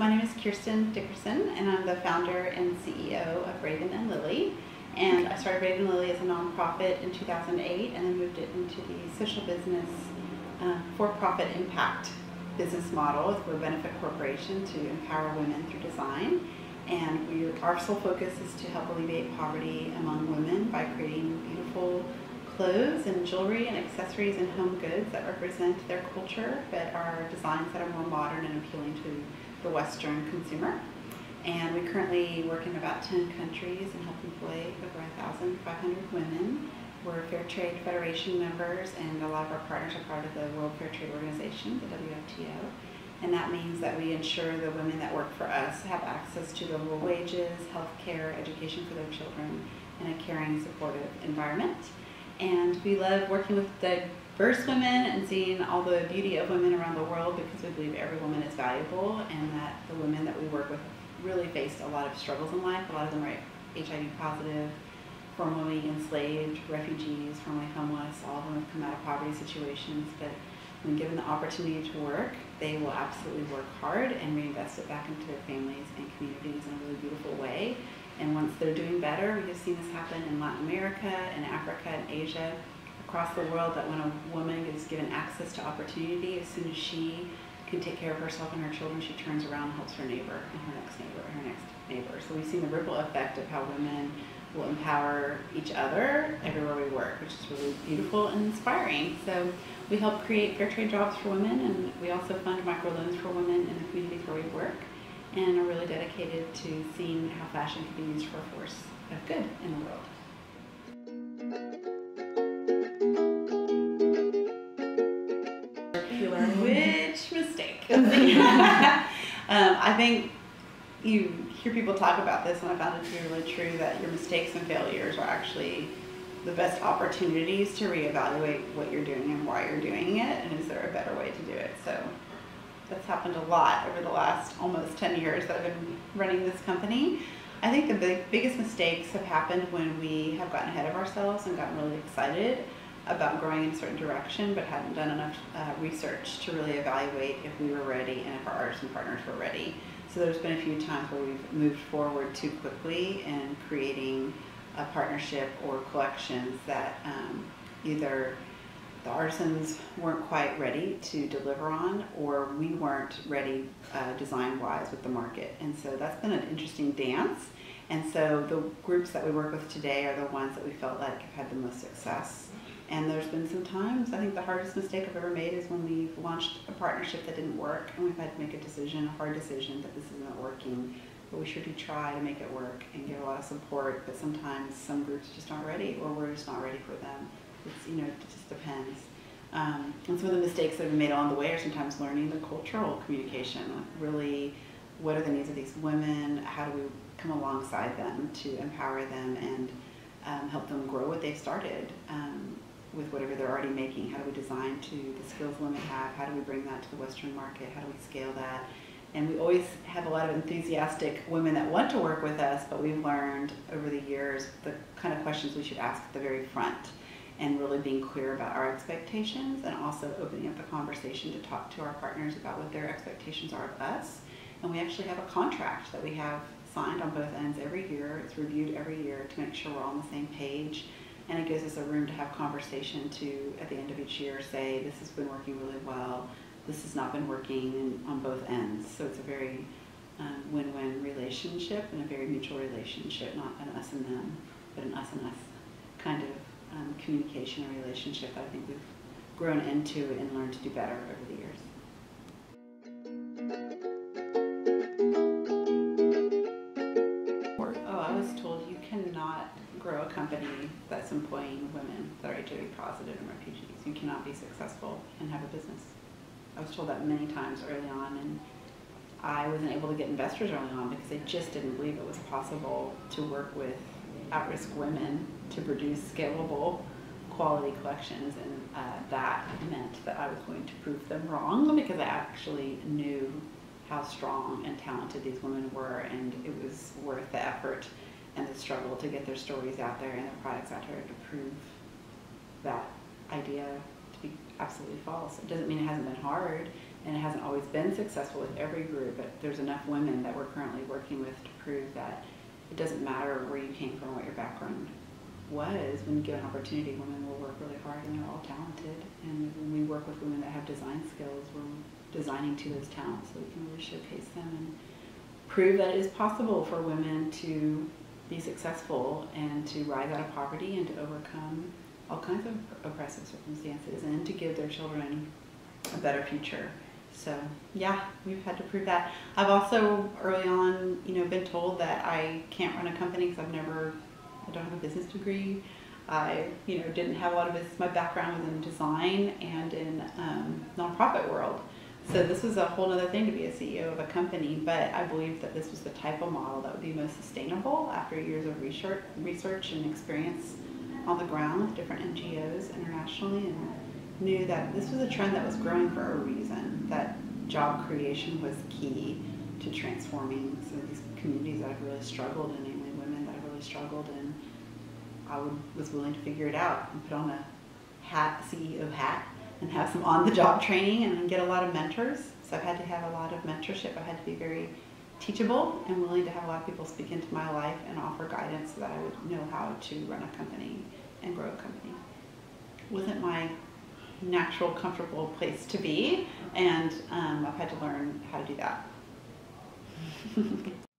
my name is Kirsten Dickerson, and I'm the founder and CEO of Raven and Lily. And I started Raven and Lily as a nonprofit in 2008, and then moved it into the social business, for-profit impact business model with a benefit corporation to empower women through design. And our sole focus is to help alleviate poverty among women by creating beautiful clothes and jewelry and accessories and home goods that represent their culture, but are designs that are more modern and appealing to the Western consumer. And we currently work in about 10 countries and help employ over 1,500 women. We're Fair Trade Federation members, and a lot of our partners are part of the World Fair Trade Organization, the WFTO. And that means that we ensure the women that work for us have access to livable wages, health care, education for their children, and a caring, supportive environment. And we love working with diverse women and seeing all the beauty of women around the world, because we believe every woman is valuable, and that the women that we work with really faced a lot of struggles in life. A lot of them are HIV positive, formerly enslaved, refugees, formerly homeless. All of them have come out of poverty situations, but when given the opportunity to work, they will absolutely work hard and reinvest it back into their families and communities in a really beautiful way. And once they're doing better, we have seen this happen in Latin America and Africa and Asia, across the world, that when a woman is given access to opportunity, as soon as she can take care of herself and her children, she turns around and helps her neighbor and her next neighbor and her next neighbor. So we've seen the ripple effect of how women will empower each other everywhere we work, which is really beautiful and inspiring. So we help create fair trade jobs for women, and we also fund microloans for women in the communities where we work, and are really dedicated to seeing how fashion can be used for a force of good in the world. Which mistake? I think you hear people talk about this, and I found it to be really true, that your mistakes and failures are actually the best opportunities to reevaluate what you're doing and why you're doing it, and is there a better way to do it. So that's happened a lot over the last almost 10 years that I've been running this company. I think the biggest mistakes have happened when we have gotten ahead of ourselves and gotten really excited about growing in a certain direction, but hadn't done enough research to really evaluate if we were ready and if our artists and partners were ready. So there's been a few times where we've moved forward too quickly in creating a partnership or collections that either the artisans weren't quite ready to deliver on, or we weren't ready design-wise with the market. And so that's been an interesting dance. And so the groups that we work with today are the ones that we felt like have had the most success. And there's been some times, I think the hardest mistake I've ever made is when we've launched a partnership that didn't work, and we've had to make a decision, a hard decision, that this isn't working. But we sure do try to make it work and get a lot of support, but sometimes some groups just aren't ready, or we're just not ready for them. It's, it just depends. And some of the mistakes that have been made along the way are sometimes learning the cultural communication, like really, what are the needs of these women? How do we come alongside them to empower them and help them grow what they've started with whatever they're already making? How do we design to the skills women have? How do we bring that to the Western market? How do we scale that? And we always have a lot of enthusiastic women that want to work with us, but we've learned over the years the kind of questions we should ask at the very front, and really being clear about our expectations, and also opening up the conversation to talk to our partners about what their expectations are of us. And we actually have a contract that we have signed on both ends every year. It's reviewed every year to make sure we're all on the same page. And it gives us a room to have conversation to, at the end of each year, say, this has been working really well, this has not been working, on both ends. So it's a very win-win relationship, and a very mutual relationship, not an us and them, but an us and us kind of communication and relationship that I think we've grown into and learned to do better over the years. Oh, I was told you cannot grow a company that's employing women that are HIV positive and refugees. You cannot be successful and have a business. I was told that many times early on, and I wasn't able to get investors early on because they just didn't believe it was possible to work with at-risk women to produce scalable quality collections, and that meant that I was going to prove them wrong, because I actually knew how strong and talented these women were, and it was worth the effort and the struggle to get their stories out there and their products out there to prove that idea to be absolutely false. It doesn't mean it hasn't been hard. And it hasn't always been successful with every group, but there's enough women that we're currently working with to prove that it doesn't matter where you came from, what your background was. When you get an opportunity, women will work really hard and they're all talented. And when we work with women that have design skills, we're designing to those talents so we can really showcase them and prove that it is possible for women to be successful and to rise out of poverty and to overcome all kinds of oppressive circumstances and to give their children a better future. So yeah, we've had to prove that. I've also early on, been told that I can't run a company because I don't have a business degree. I, didn't have a lot of business. My background was in design and in nonprofit world. So this was a whole other thing to be a CEO of a company, but I believed that this was the type of model that would be most sustainable after years of research and experience on the ground with different NGOs internationally, and knew that this was a trend that was growing for a reason, that job creation was key to transforming some of these communities that have really struggled, and namely women that have really struggled, and I was willing to figure it out and put on a CEO hat, and have some on-the-job training and get a lot of mentors. So I've had to have a lot of mentorship. I've had to be very teachable and willing to have a lot of people speak into my life and offer guidance so that I would know how to run a company and grow a company. It wasn't my natural, comfortable place to be, and I've had to learn how to do that.